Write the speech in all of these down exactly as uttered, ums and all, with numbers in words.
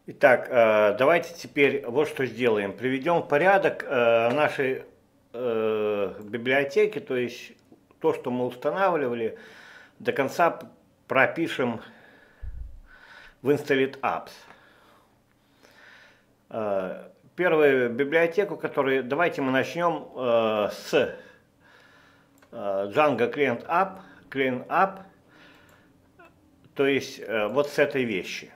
Итак, э, давайте теперь вот что сделаем. Приведем в порядок э, наши э, библиотеки, то есть то, что мы устанавливали, до конца пропишем в Installed Apps. Э, первую библиотеку, которую давайте мы начнем э, с э, Django Client App, Client App, то есть э, вот с этой вещи.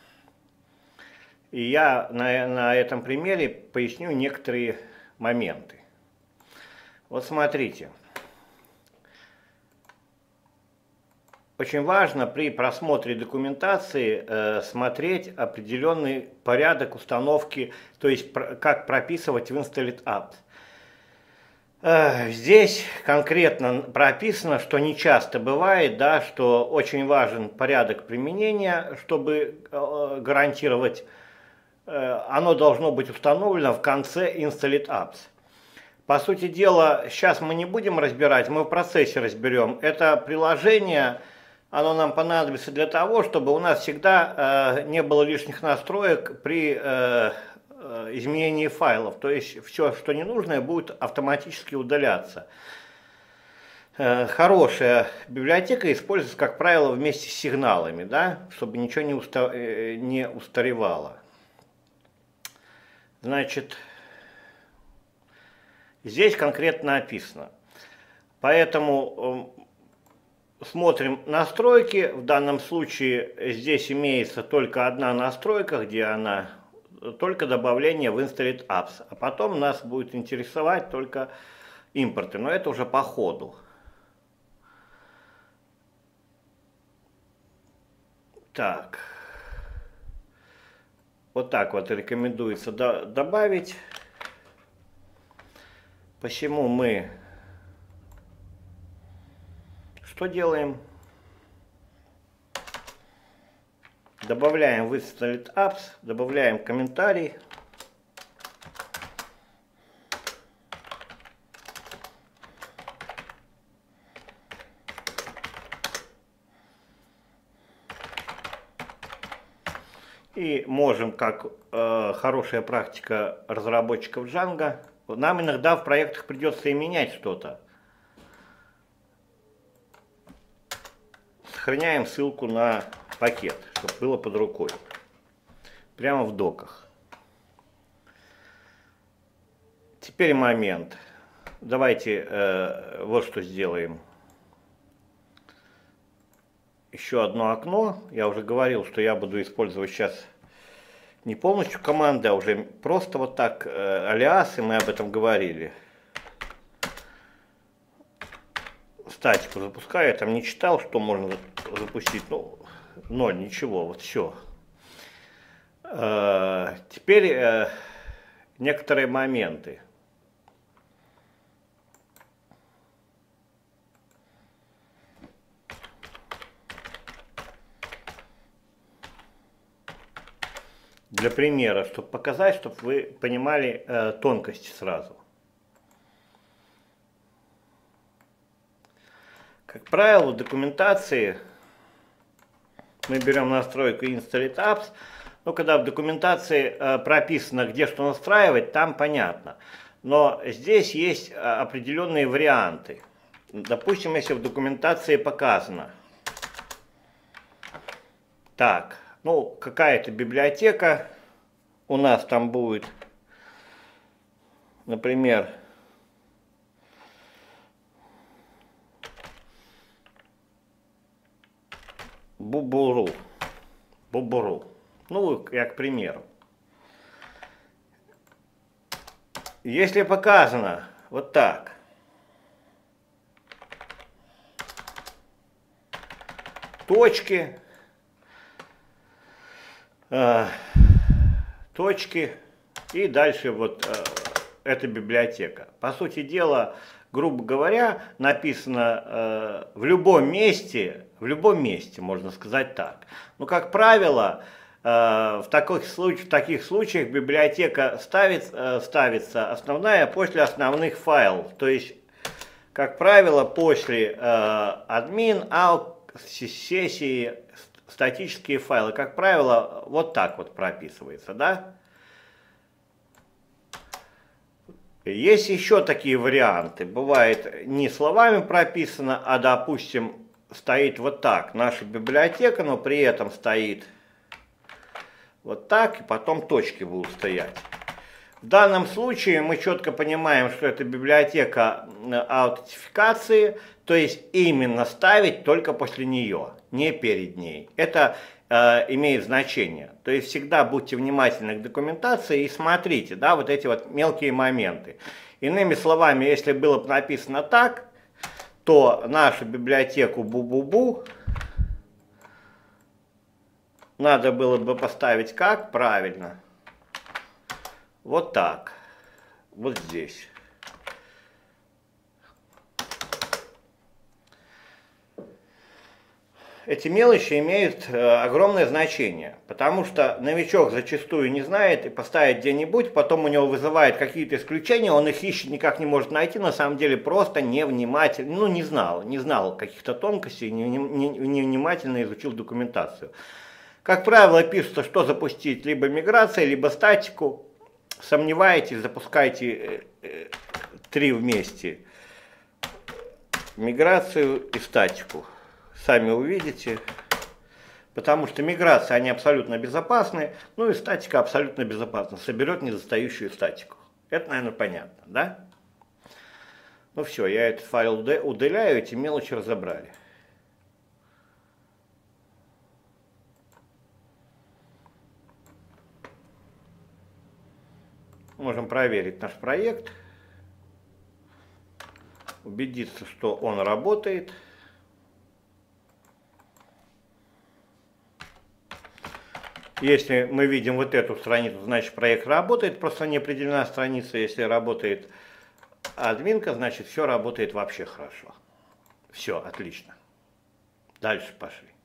И я на, на этом примере поясню некоторые моменты. Вот смотрите. Очень важно при просмотре документации э, смотреть определенный порядок установки, то есть про, как прописывать в Installed Apps. Э, здесь конкретно прописано, что не часто бывает, да, что очень важен порядок применения, чтобы э, гарантировать. Оно должно быть установлено в конце Installed Apps. По сути дела, сейчас мы не будем разбирать, мы в процессе разберем. Это приложение, оно нам понадобится для того, чтобы у нас всегда э, не было лишних настроек при э, э, изменении файлов. То есть все, что ненужное, будет автоматически удаляться. Э, хорошая библиотека используется, как правило, вместе с сигналами, да, чтобы ничего не, уста э, не устаревало. Значит, здесь конкретно написано. Поэтому э, смотрим настройки. В данном случае здесь имеется только одна настройка, где она только добавление в Installed Apps. А потом нас будет интересовать только импорты. Но это уже по ходу. Так. Вот так вот рекомендуется до добавить. Посему мы что делаем? Добавляем в Installed Apps, добавляем комментарий. И можем, как э, хорошая практика разработчиков Django, нам иногда в проектах придется и менять что-то. Сохраняем ссылку на пакет, чтобы было под рукой. Прямо в доках. Теперь момент. Давайте э, вот что сделаем. Еще одно окно. Я уже говорил, что я буду использовать сейчас не полностью команды, а уже просто вот так э, алиасы, мы об этом говорили. Статику запускаю, я там не читал, что можно запустить. Ну, ноль, ничего, вот все. Э, теперь э, некоторые моменты. Для примера, чтобы показать, чтобы вы понимали э, тонкости сразу. Как правило, в документации мы берем настройку Installed Apps, но когда в документации э, прописано, где что настраивать, там понятно. Но здесь есть определенные варианты. Допустим, если в документации показано. Так. Ну, какая-то библиотека у нас там будет, например, Бубуру. Бубуру. Ну, я к примеру. Если показано вот так, точки, точки и дальше вот э, эта библиотека. По сути дела, грубо говоря, написано э, в любом месте, в любом месте, можно сказать так. Но, как правило, э, в, таких случаях, в таких случаях библиотека ставит, э, ставится основная после основных файлов. То есть, как правило, после э, админ, out, сессии, статические файлы, как правило, вот так вот прописывается, да? Есть еще такие варианты. Бывает не словами прописано, а, допустим, стоит вот так. Наша библиотека, но при этом стоит вот так, и потом точки будут стоять. В данном случае мы четко понимаем, что это библиотека аутентификации, то есть именно ставить только после нее, не перед ней. Это э, имеет значение. То есть всегда будьте внимательны к документации и смотрите, да, вот эти вот мелкие моменты. Иными словами, если было бы написано так, то нашу библиотеку бу-бу-бу надо было бы поставить как? Правильно. Вот так. Вот здесь. Эти мелочи имеют э, огромное значение, потому что новичок зачастую не знает и поставит где-нибудь, потом у него вызывает какие-то исключения, он их ищет, никак не может найти, на самом деле просто невнимательно, ну не знал, не знал каких-то тонкостей, невнимательно не, не изучил документацию. Как правило, пишется, что запустить либо миграция, либо статику. Сомневаетесь, запускайте э, э, три вместе. Миграцию и статику. Сами увидите. Потому что миграция, они абсолютно безопасны. Ну и статика абсолютно безопасна. Соберет недостающую статику. Это, наверное, понятно, да? Ну все, я этот файл удаляю, эти мелочи разобрали. Можем проверить наш проект, убедиться, что он работает. Если мы видим вот эту страницу, значит проект работает, просто не определена страница. Если работает админка, значит все работает вообще хорошо. Все, отлично. Дальше пошли.